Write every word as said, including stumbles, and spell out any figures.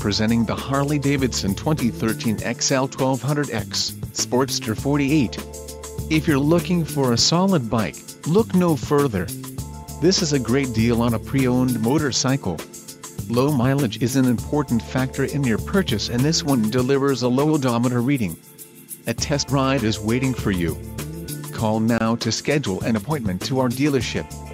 presenting the Harley-Davidson twenty thirteen X L twelve hundred X, Sportster forty-eight. If you're looking for a solid bike, look no further. This is a great deal on a pre-owned motorcycle. Low mileage is an important factor in your purchase, and this one delivers a low odometer reading. A test ride is waiting for you. Call now to schedule an appointment to our dealership.